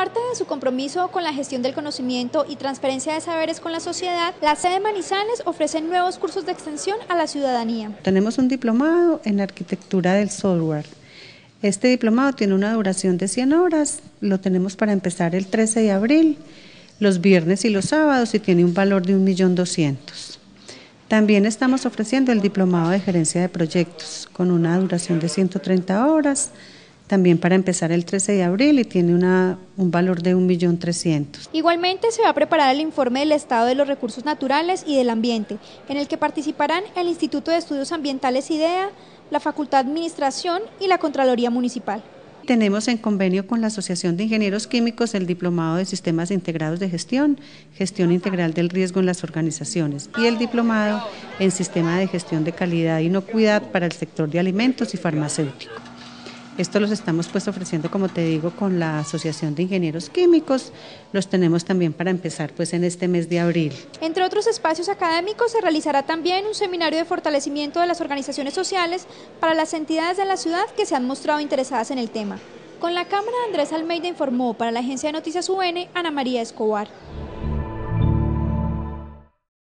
parte de su compromiso con la gestión del conocimiento y transferencia de saberes con la sociedad, la sede Manizales ofrece nuevos cursos de extensión a la ciudadanía. Tenemos un diplomado en arquitectura del software. Este diplomado tiene una duración de 100 horas, lo tenemos para empezar el 13 de abril, los viernes y los sábados, y tiene un valor de 1.200.000. También estamos ofreciendo el diplomado de gerencia de proyectos con una duración de 130 horas, también para empezar el 13 de abril, y tiene un valor de 1.300.000. Igualmente se va a preparar el informe del estado de los recursos naturales y del ambiente, en el que participarán el Instituto de Estudios Ambientales IDEA, la Facultad de Administración y la Contraloría Municipal. Tenemos en convenio con la Asociación de Ingenieros Químicos el diplomado de Sistemas Integrados de Gestión, Gestión Integral del Riesgo en las Organizaciones, y el diplomado en Sistema de Gestión de Calidad e Inocuidad para el sector de alimentos y farmacéutico. Esto los estamos ofreciendo, como te digo, con la Asociación de Ingenieros Químicos. Los tenemos también para empezar en este mes de abril. Entre otros espacios académicos se realizará también un seminario de fortalecimiento de las organizaciones sociales para las entidades de la ciudad que se han mostrado interesadas en el tema. Con la cámara, Andrés Almeida informó para la Agencia de Noticias UN, Ana María Escobar.